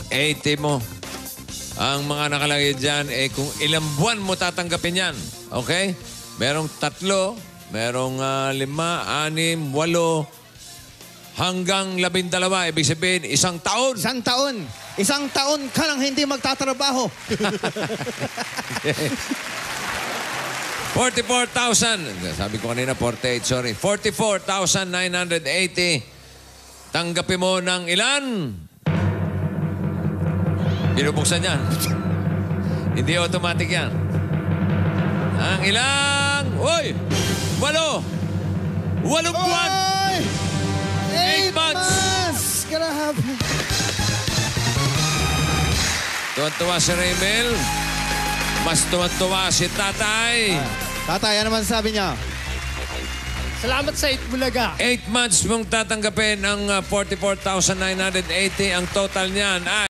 980 mo. Ang mga nakalagay dyan, kung ilang buwan mo tatanggapin yan. Okay? Merong 3, merong 5, 6, 8, hanggang 12. Ibig sabihin, 1 taon. 1 taon. 1 taon ka lang hindi magtatrabaho. 44,000. Sabi ko kanina, 48, sorry. 44,980. Tanggapin mo ng ilan? Binubuksan yan. Hindi automatic yan. Ang ilang... Uy! 8 buwan! 8 months! Grabe. Tuwan-tuwa si Raymel. Mas tuwan-tuwa si Tatay. Tatay, ano man sabi niya? Salamat sa Itbulaga. 8 months mong tatanggapin ang 44,980. Ang total niyan ay